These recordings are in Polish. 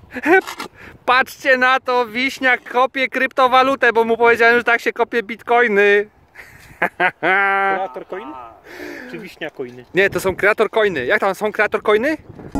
Patrzcie na to, Wiśniak kopie kryptowalutę, bo mu powiedziałem, że tak się kopie bitcoiny. Kreator coin? Czy Wiśnia coiny? Nie, to są kreator coiny. Jak tam są kreator coiny?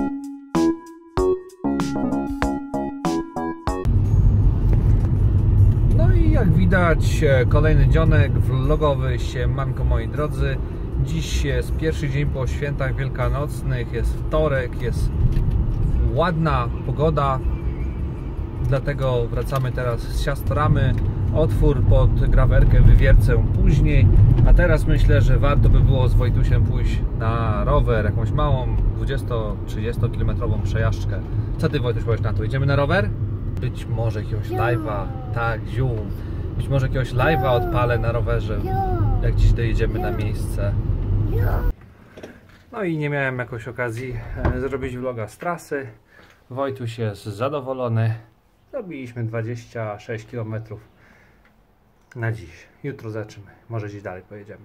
No i jak widać, kolejny dzionek vlogowy, siemanko moi drodzy. Dziś jest pierwszy dzień po świętach wielkanocnych, jest wtorek, jest ładna pogoda. Dlatego wracamy teraz z siastramy. Otwór pod grawerkę wywiercę później. A teraz myślę, że warto by było z Wojtusiem pójść na rower, jakąś małą 20-30 kilometrową przejażdżkę. Co ty, Wojtuś, powiesz na to? Idziemy na rower? Być może jakiegoś live'a, tak, zium. Być może jakiegoś live'a odpalę na rowerze, jak dziś dojedziemy na miejsce. No i nie miałem jakoś okazji zrobić vloga z trasy. Wojtuś jest zadowolony. Zrobiliśmy 26 km na dziś. Jutro zobaczymy. Może dziś dalej pojedziemy.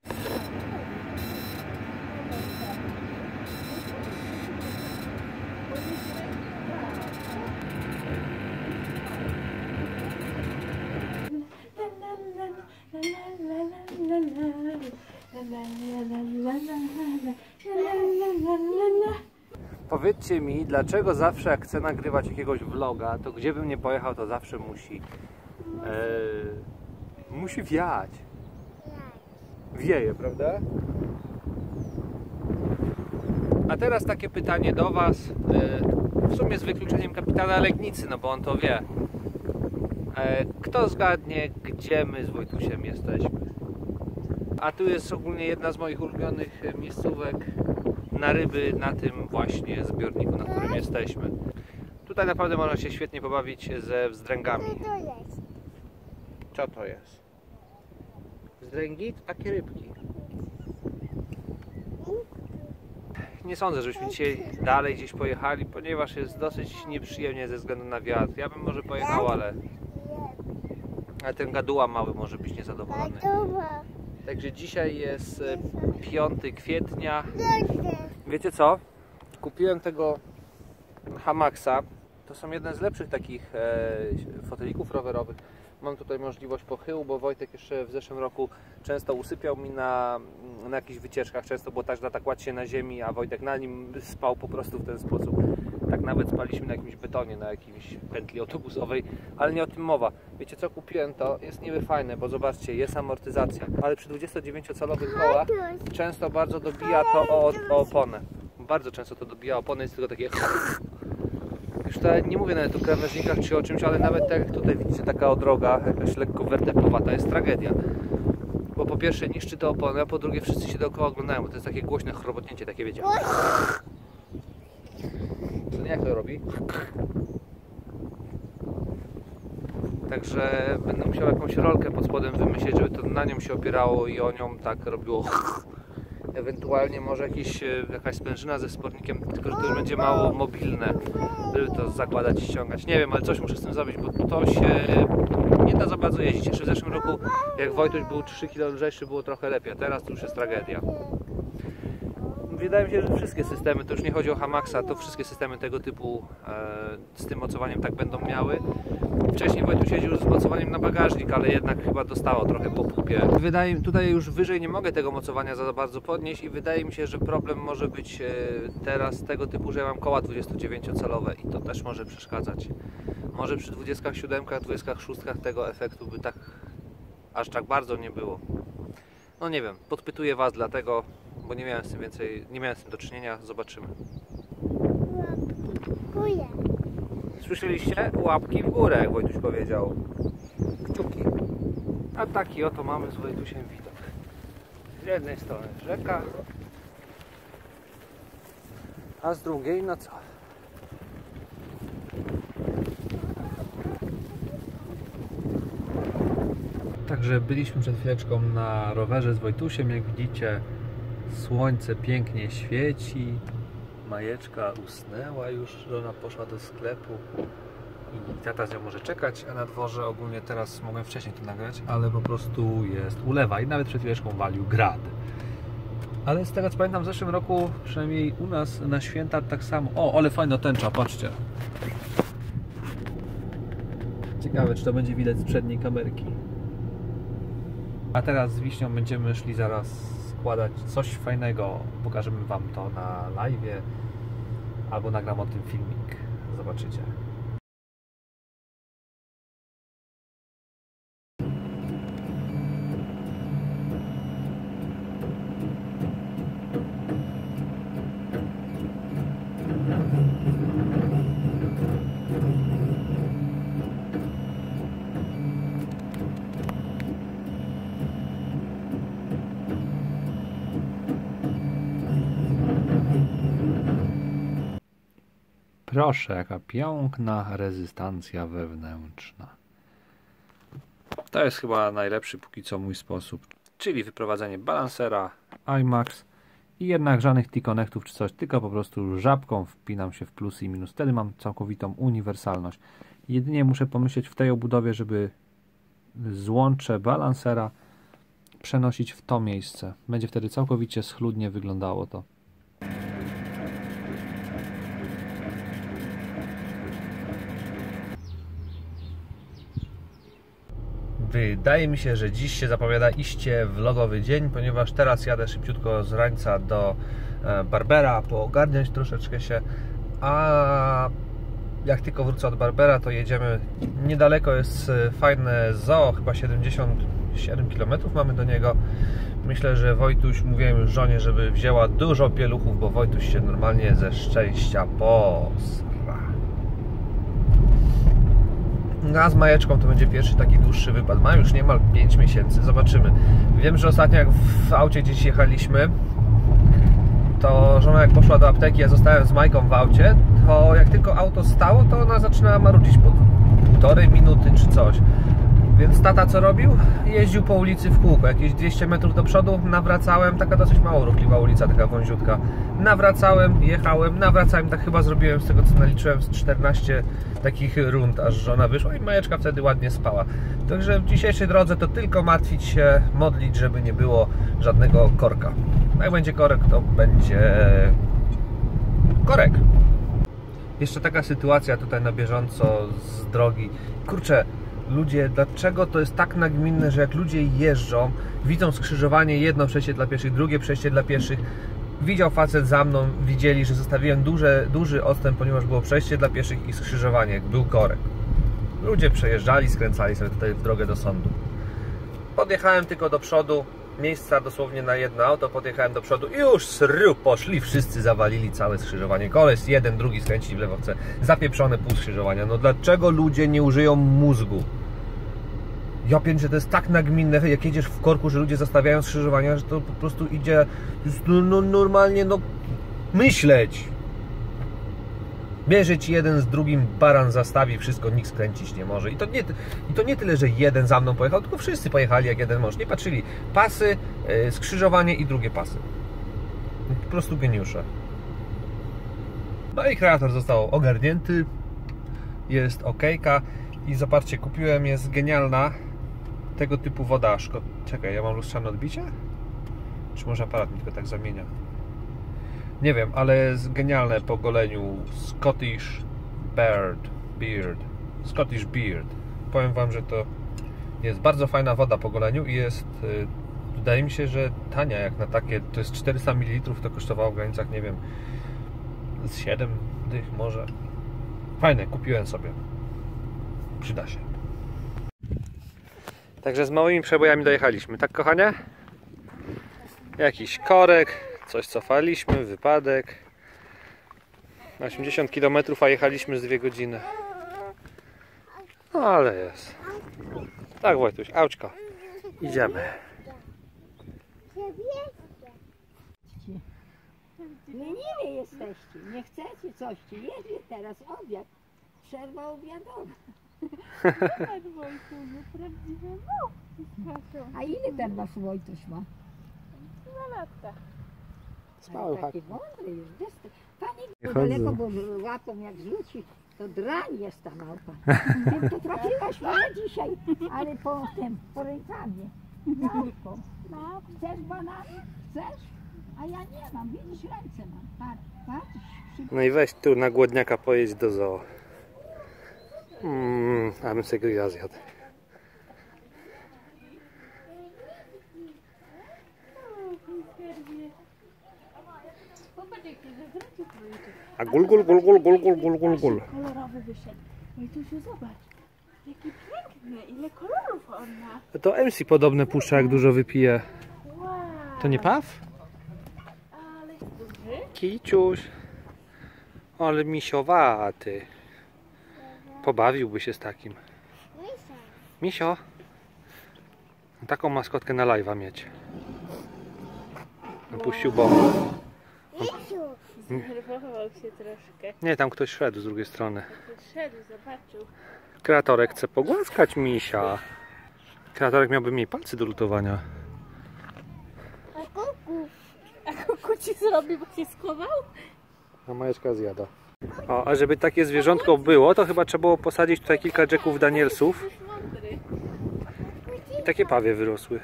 Powiedzcie mi, dlaczego zawsze jak chcę nagrywać jakiegoś vloga, to gdzie bym nie pojechał, to zawsze musi wiać. Wieje, prawda? A teraz takie pytanie do Was, w sumie z wykluczeniem kapitana Legnicy, no bo on to wie. Kto zgadnie, gdzie my z Wojtusiem jesteśmy? A tu jest ogólnie jedna z moich ulubionych miejscówek na ryby, na tym właśnie zbiorniku, na którym jesteśmy. Tutaj naprawdę można się świetnie pobawić ze wzdręgami. Co to jest? Wzdręgi to takie rybki. Nie sądzę, żebyśmy dzisiaj dalej gdzieś pojechali, ponieważ jest dosyć nieprzyjemnie ze względu na wiatr. Ja bym może pojechał, ale ten gaduła mały może być niezadowolony. Także dzisiaj jest 5 kwietnia. Wiecie co? Kupiłem tego Hamaxa. To są jedne z lepszych takich fotelików rowerowych. Mam tutaj możliwość pochyłu, bo Wojtek jeszcze w zeszłym roku często usypiał mi na jakichś wycieczkach. Często było tak, że tak kładł się na ziemi, a Wojtek na nim spał po prostu w ten sposób. Tak nawet spaliśmy na jakimś betonie, na jakiejś pętli autobusowej, ale nie o tym mowa. Wiecie co, kupiłem to, jest niby fajne, bo zobaczcie, jest amortyzacja, ale przy 29-calowych kołach często bardzo dobija to o oponę. Bardzo często to dobija opony, jest tylko takie... Już tutaj nie mówię nawet o krawężnikach czy o czymś, ale nawet tak jak tutaj widzicie, taka odroga, jakaś lekko wertepowata, jest tragedia. Bo po pierwsze niszczy te opony, a po drugie wszyscy się dookoła oglądają, bo to jest takie głośne chrobotnięcie, takie wiecie. Co nie, jak to robi? Także będę musiał jakąś rolkę pod spodem wymyślić, żeby to na nią się opierało i o nią tak robiło. Ewentualnie może jakaś sprężyna ze spornikiem, tylko że to już będzie mało mobilne, żeby to zakładać i ściągać. Nie wiem, ale coś muszę z tym zrobić, bo to się nie da za bardzo jeździć. Jeszcze w zeszłym roku, jak Wojtuś był 3 kg lżejszy, było trochę lepiej, a teraz to już jest tragedia. Wydaje mi się, że wszystkie systemy, to już nie chodzi o Hamaxa, to wszystkie systemy tego typu z tym mocowaniem tak będą miały. Wcześniej Wojtuś jeździł z mocowaniem na bagażnik, ale jednak chyba dostało trochę po pupie. Tutaj już wyżej nie mogę tego mocowania za bardzo podnieść i wydaje mi się, że problem może być teraz tego typu, że ja mam koła 29-calowe i to też może przeszkadzać. Może przy 27, 26 tego efektu by tak aż tak bardzo nie było. No nie wiem, podpytuję Was dlatego, bo nie miałem z tym do czynienia, zobaczymy. Słyszeliście? Łapki w górę, jak Wojtuś powiedział. Kciuki. A taki oto mamy z Wojtusiem widok. Z jednej strony rzeka, a z drugiej no co? Także byliśmy przed chwileczką na rowerze z Wojtusiem, jak widzicie. Słońce pięknie świeci, Majeczka usnęła już, żona poszła do sklepu i tata z nią może czekać, a na dworze ogólnie teraz mogłem wcześniej to nagrać, ale po prostu jest ulewa i nawet przed chwileczką walił grad. Ale z tego co pamiętam, w zeszłym roku, przynajmniej u nas na święta tak samo. O, ale fajna tęcza, patrzcie. Ciekawe, czy to będzie widać z przedniej kamerki. A teraz z Wiśnią będziemy szli zaraz składać coś fajnego. Pokażemy Wam to na live'ie albo nagram o tym filmik. Zobaczycie. Proszę, jaka piękna rezystancja wewnętrzna. To jest chyba najlepszy póki co mój sposób, czyli wyprowadzenie balansera IMAX i jednak żadnych T-Connectów czy coś, tylko po prostu żabką wpinam się w plus i minus. Wtedy mam całkowitą uniwersalność. Jedynie muszę pomyśleć w tej obudowie, żeby złącze balansera przenosić w to miejsce. Będzie wtedy całkowicie schludnie wyglądało to. Wydaje mi się, że dziś się zapowiada iście vlogowy dzień, ponieważ teraz jadę szybciutko z Rańca do Barbera, poogarniać troszeczkę się, a jak tylko wrócę od Barbera, to jedziemy niedaleko, jest fajne zoo, chyba 77 km mamy do niego. Myślę, że Wojtuś, mówiłem już żonie, żeby wzięła dużo pieluchów, bo Wojtuś się normalnie ze szczęścia posra. A z Majeczką to będzie pierwszy taki dłuższy wypad. Ma już niemal 5 miesięcy, zobaczymy. Wiem, że ostatnio jak w aucie gdzieś jechaliśmy, to żona jak poszła do apteki, ja zostałem z Majką w aucie, to jak tylko auto stało, to ona zaczynała marudzić po 1,5 minuty czy coś. Więc tata co robił? Jeździł po ulicy w kółko, jakieś 200 metrów do przodu, nawracałem, taka dosyć mało ruchliwa ulica, taka wąziutka. Nawracałem, jechałem, nawracałem, tak chyba zrobiłem z tego co naliczyłem z 14 takich rund, aż żona wyszła i Majeczka wtedy ładnie spała. Także w dzisiejszej drodze to tylko martwić się, modlić, żeby nie było żadnego korka. Jak będzie korek, to będzie korek. Jeszcze taka sytuacja tutaj na bieżąco z drogi. Kurczę, ludzie, dlaczego to jest tak nagminne, że jak ludzie jeżdżą, widzą skrzyżowanie, jedno przejście dla pieszych, drugie przejście dla pieszych. Widział facet za mną, widzieli, że zostawiłem duży odstęp, ponieważ było przejście dla pieszych i skrzyżowanie, był korek. Ludzie przejeżdżali, skręcali sobie tutaj w drogę do sądu. Podjechałem tylko do przodu, miejsca dosłownie na jedno auto, podjechałem do przodu i już sru, poszli, wszyscy zawalili całe skrzyżowanie. Koleś jeden, drugi skręci w lewo, chce zapieprzone pół skrzyżowania. No dlaczego ludzie nie użyją mózgu? Ja wiem, że to jest tak nagminne, jak jedziesz w korku, że ludzie zostawiają skrzyżowania, że to po prostu idzie normalnie, no myśleć. Bierze ci jeden z drugim, baran zastawi, wszystko, nikt skręcić nie może. I to nie tyle, że jeden za mną pojechał, tylko wszyscy pojechali jak jeden mąż. Nie patrzyli. Pasy, skrzyżowanie i drugie pasy. Po prostu geniusze. No i kreator został ogarnięty. Jest okejka. I zobaczcie, kupiłem, jest genialna tego typu woda. Czekaj, ja mam lustrzane odbicie? Czy może aparat mi tylko tak zamienia? Nie wiem, ale jest genialne po goleniu. Scottish Beard. Powiem wam, że to jest bardzo fajna woda po goleniu i jest, wydaje mi się, że tania jak na takie. To jest 400 ml, to kosztowało w granicach, nie wiem, z 7 dych może. Fajne, kupiłem sobie. Przyda się. Także z małymi przebojami dojechaliśmy, tak kochanie? Jakiś korek, coś cofaliśmy, wypadek. 80 km, a jechaliśmy z 2 godziny. No ale jest. Tak, Wojtuś, auczko. Idziemy. Lenili jesteście, nie chcecie coś, jedli teraz obiad. Przerwa obiadowa. A ile ten wasz Wojtuś ma? 2 lata. Spały Taki mądry już. Pani Nie daleko, chodzę. bo łapą jak zrzuci, to drań jest ta małpa. Ty to trafiłaś mnie dzisiaj, ale po tym, po rękawie. Małpą. No, chcesz banany? Chcesz? A ja nie mam, widzisz, ręce mam. Patrz, patrz. No i weź tu na głodniaka pojedź do zoo. A bym sobie grilla zjadł. A gul. Kolorowy wyszedł. No i tu się zobacz. Jaki piękny, ile kolorów on ma. To MC podobne puszcza, jak dużo wypije. Wow. To nie paw? Ale duży. Kiciuś. Ale misiowaty. Pobawiłby się z takim. Misio. Taką maskotkę na live'a mieć. Puścił bomb. Zdenerwował się troszkę. Nie, tam ktoś szedł z drugiej strony. Szedł, zobaczył. Kreatorek chce pogłaskać misia. Kreatorek miałby mniej palcy do lutowania. A kuku ci zrobi, bo się schował? A Majeczka zjada. O, a żeby takie zwierzątko było, to chyba trzeba było posadzić tutaj kilka Jacków Danielsów. Jesteś mądry. I takie pawie wyrosły.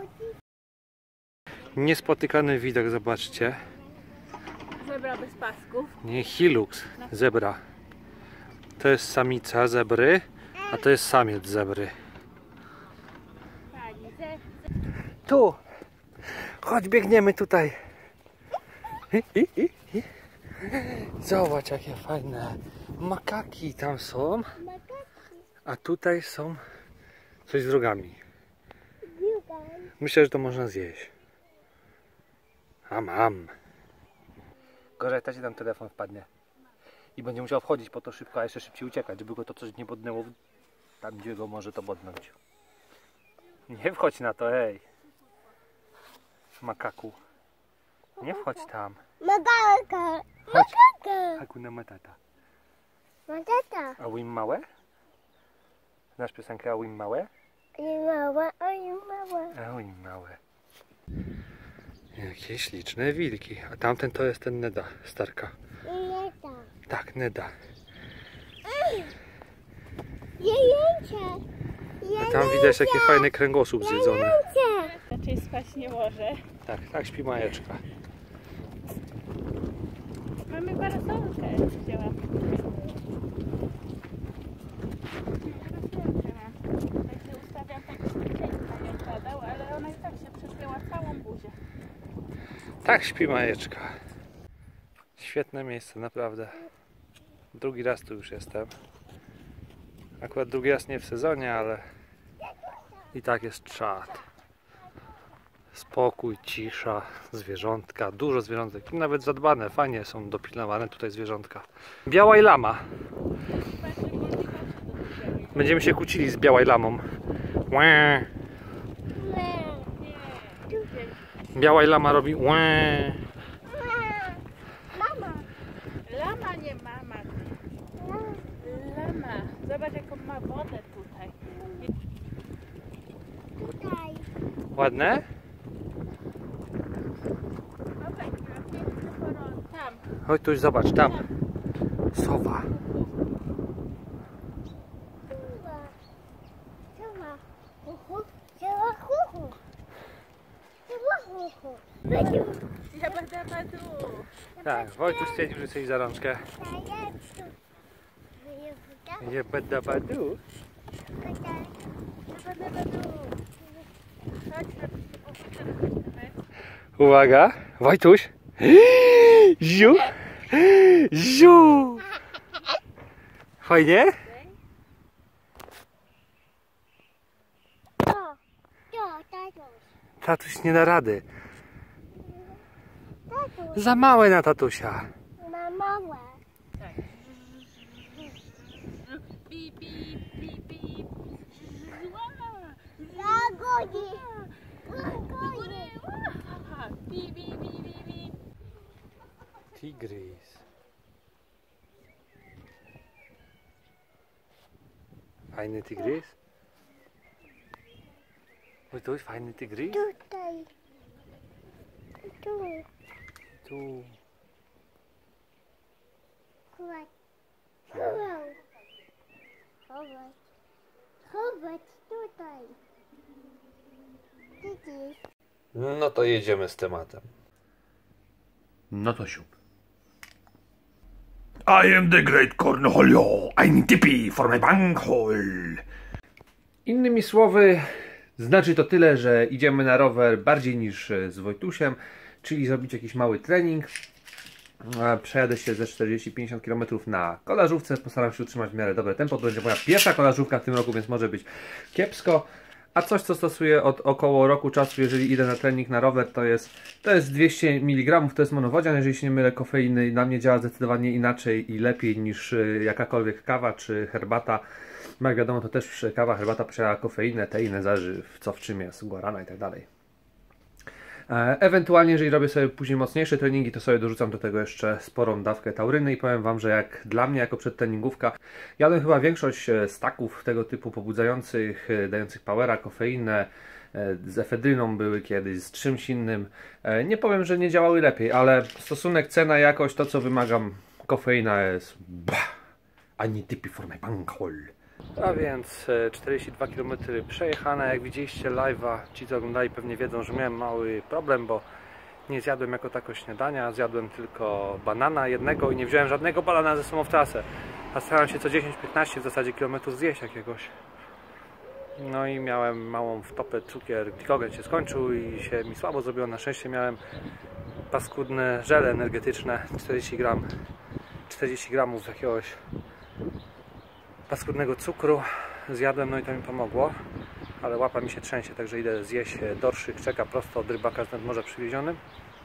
Niespotykany widok, zobaczcie. Zebra bez pasków. Nie, Hilux, zebra. To jest samica zebry, a to jest samiec zebry. Pani Tu! Chodź, biegniemy tutaj. Zobacz, jakie fajne makaki tam są. A tutaj są coś z rogami. Myślę, że to można zjeść. A mam. Gorzej, ta ci tam telefon wpadnie. I będzie musiał wchodzić po to szybko, a jeszcze szybciej uciekać, żeby go to coś nie bodnęło tam, gdzie go może to bodnąć. Nie wchodź na to, ej. Makaku. Nie wchodź tam. Chodź. Hakuna Matata. A Wim małe? Znasz piosenkę A Wim małe? A Wim małe. Jakie śliczne wilki. A tamten to jest ten Neda, starka. Tak, Neda. A tam widać taki fajny kręgosłup zjedzony. raczej spać nie może. Tak, tak śpi Majeczka. Mamy parasolkę, wzięłam. Także ustawiam tak, żeby piękna nie padał, ale ona i tak się prześmiała całą buzię. Tak śpi Majeczka. Świetne miejsce, naprawdę. Drugi raz tu już jestem. Akurat drugi raz nie w sezonie, ale i tak jest czad. Spokój, cisza, zwierzątka, dużo zwierzątek. Nawet zadbane, fajnie są dopilnowane tutaj zwierzątka. Białaj lama. Będziemy się kłócili z białaj lamą. Łe. Białaj lama robi łe. Lama, nie mama. Lama. Zobacz, jaką ma wodę tutaj. Ładne? Zobacz, ma piękny koron. Tam. Chodź tu, zobacz, tam. Sowa. Jabadabadu. Tak, Wojtuś stwierdził, że chce iść za rączkę. Jebedabadu. Jabadabadu. Chodź, Uwaga, Wojtuś. Ziu. Ziu. Fajnie? Tatuś nie da rady. Za małe na tatusia. Pip, pip, pip, pip. Pip, pip, pip, pip. Tygrys. Fajny tygrys? Wojtuś, fajny tygrys? Tutaj. Tu. Tu. Chować. Chować. Chować tutaj. Widzisz? No to jedziemy z tematem. No to siup. I am the great Cornholio. I'm tippy for my bunghole. Innymi słowy, znaczy to tyle, że idziemy na rower bardziej niż z Wojtusiem, czyli zrobić jakiś mały trening. Przejadę się ze 40-50 km na kolażówce, postaram się utrzymać w miarę dobre tempo. To będzie moja pierwsza kolażówka w tym roku, więc może być kiepsko. A coś, co stosuję od około roku czasu, jeżeli idę na trening na rower, to jest 200 mg, to jest monowodzian, jeżeli się nie mylę, kofeiny na mnie działa zdecydowanie inaczej i lepiej niż jakakolwiek kawa czy herbata. Jak wiadomo, to też kawa, herbata posiada kofeinę, teinę, zależy co w czym jest, guarana i tak dalej. Ewentualnie, jeżeli robię sobie później mocniejsze treningi, to sobie dorzucam do tego jeszcze sporą dawkę tauryny i powiem Wam, że jak dla mnie, jako przedtreningówka, jadłem chyba większość staków tego typu pobudzających, dających powera, kofeinę, z efedryną były kiedyś, z czymś innym. Nie powiem, że nie działały lepiej, ale stosunek cena, jakość, to co wymagam, kofeina jest a nie typy for my bunghole. A więc 42 km przejechane. Jak widzieliście live'a, ci co oglądali pewnie wiedzą, że miałem mały problem, bo nie zjadłem jako tako śniadania, zjadłem tylko banana jednego i nie wziąłem żadnego banana ze sobą w trasę. A starałem się co 10-15 w zasadzie kilometrów zjeść jakiegoś. No i miałem małą wtopę, cukier, glikogen się skończył i się mi słabo zrobiło. Na szczęście miałem paskudne żele energetyczne, 40 gramów jakiegoś paskudnego cukru zjadłem, no i to mi pomogło, ale łapa mi się trzęsie, także idę zjeść dorszyk, czeka prosto od rybaka z nadmorza przywieziony.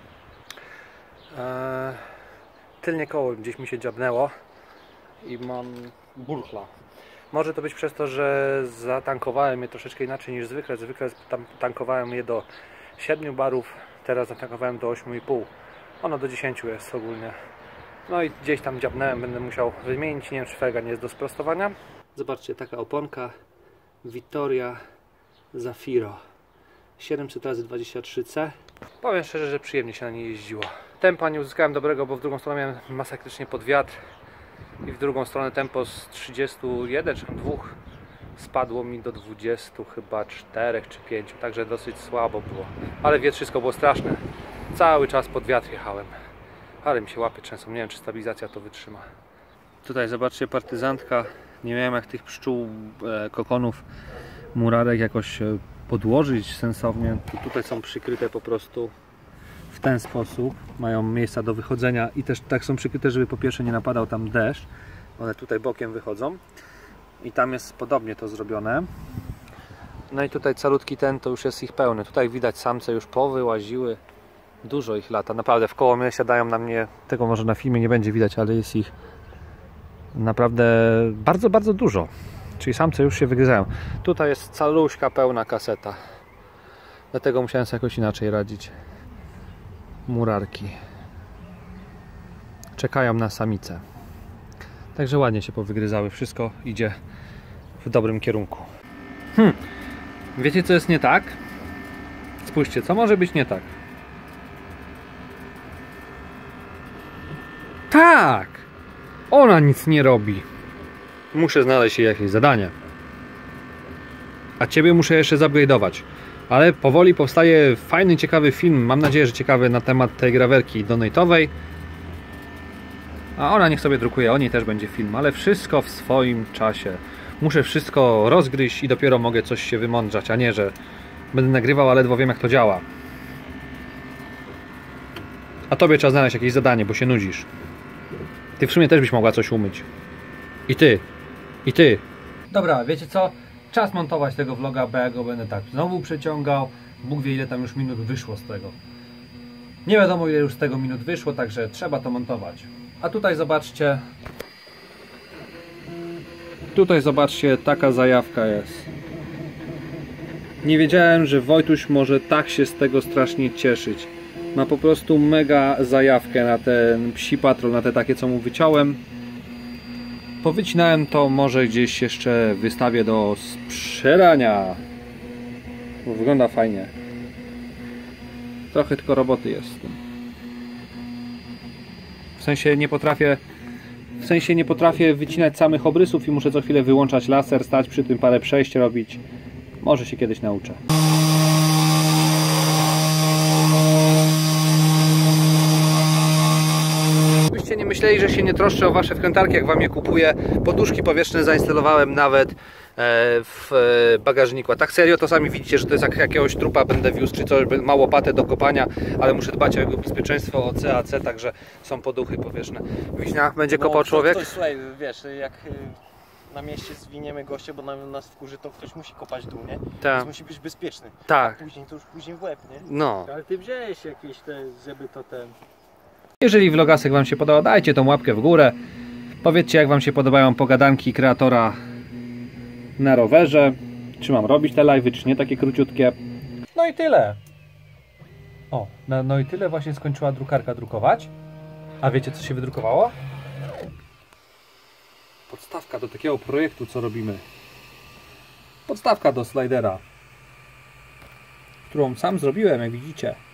Tylnie koło gdzieś mi się dziabnęło i mam burchla. Może to być przez to, że zatankowałem je troszeczkę inaczej niż zwykle. Zwykle tankowałem je do 7 barów, teraz zatankowałem do 8,5. Ono do 10 jest ogólnie. No i gdzieś tam dziabnąłem, będę musiał wymienić, nie wiem czy felga nie jest do sprostowania. Zobaczcie, taka oponka Vittoria Zafiro 700x23C. Powiem szczerze, że przyjemnie się na niej jeździło. Tempa nie uzyskałem dobrego, bo w drugą stronę miałem masakrycznie pod wiatr i w drugą stronę tempo z 31 czy 2 spadło mi do 20 chyba 4 czy 5, także dosyć słabo było. Ale wietrzysko było straszne. Cały czas pod wiatr jechałem. Ale mi się łapy trzęsą, nie wiem czy stabilizacja to wytrzyma. Tutaj zobaczcie, partyzantka. Nie miałem jak tych pszczół, kokonów, murarek jakoś podłożyć sensownie. Tutaj są przykryte po prostu w ten sposób. Mają miejsca do wychodzenia i też tak są przykryte, żeby po pierwsze nie napadał tam deszcz. One tutaj bokiem wychodzą. I tam jest podobnie to zrobione. No i tutaj calutki ten to już jest ich pełny. Tutaj widać samce już powyłaziły. Dużo ich lata, naprawdę w koło mnie siadają na mnie, tego może na filmie nie będzie widać, ale jest ich naprawdę bardzo, bardzo dużo. Czyli samce już się wygryzają. Tutaj jest caluśka pełna kaseta. Dlatego musiałem sobie jakoś inaczej radzić. Murarki. Czekają na samicę. Także ładnie się powygryzały. Wszystko idzie w dobrym kierunku. Wiecie co jest nie tak? Spójrzcie, co może być nie tak? Tak! Ona nic nie robi. Muszę znaleźć jej jakieś zadanie. A ciebie muszę jeszcze zupgrade'ować. Ale powoli powstaje fajny, ciekawy film. Mam nadzieję, że ciekawy na temat tej grawerki donate'owej. A ona niech sobie drukuje, o niej też będzie film. Ale wszystko w swoim czasie. Muszę wszystko rozgryźć i dopiero mogę coś się wymądrzać. A nie, że będę nagrywał, a ledwo wiem jak to działa. A tobie trzeba znaleźć jakieś zadanie, bo się nudzisz. Ty w sumie też byś mogła coś umyć. I ty. I ty. Dobra, wiecie co? Czas montować tego vloga, bo ja go będę tak znowu przeciągał. Bóg wie ile tam już minut wyszło z tego. Nie wiadomo ile już z tego minut wyszło, także trzeba to montować. A tutaj zobaczcie. Tutaj zobaczcie, taka zajawka jest. Nie wiedziałem, że Wojtuś może tak się z tego strasznie cieszyć. Ma po prostu mega zajawkę na ten psi patrol, na te takie co mu wyciąłem. Powycinałem to, może gdzieś jeszcze wystawię do sprzedania. Bo wygląda fajnie. Trochę tylko roboty jest z tym. W sensie nie potrafię wycinać samych obrysów i muszę co chwilę wyłączać laser, stać przy tym parę przejść robić. Może się kiedyś nauczę. myśleli, że się nie troszczę o wasze wkrętarki, jak wam je kupuję. Poduszki powietrzne zainstalowałem nawet w bagażniku. A tak serio to sami widzicie, że to jest jak jakiegoś trupa będę wiózł, czy coś, ma łopatę do kopania, ale muszę dbać o jego bezpieczeństwo, o CAC, także są poduchy powietrzne. Wiśnia, będzie kopał człowiek? Ktoś, słuchaj, wiesz, jak na mieście zwiniemy goście, bo nas wkurzy, to ktoś musi kopać dół, nie? Tak. Więc musi być bezpieczny. Tak. A później to już później w łeb, nie? No. Ale ty wziąłeś jakieś żeby to Jeżeli vlogasek wam się podoba, dajcie tą łapkę w górę. Powiedzcie, jak wam się podobają pogadanki kreatora na rowerze. Czy mam robić te live'y, czy nie takie króciutkie. No i tyle. O, no i tyle właśnie skończyła drukarka drukować. A wiecie, co się wydrukowało? Podstawka do takiego projektu, co robimy. Podstawka do slidera, którą sam zrobiłem, jak widzicie.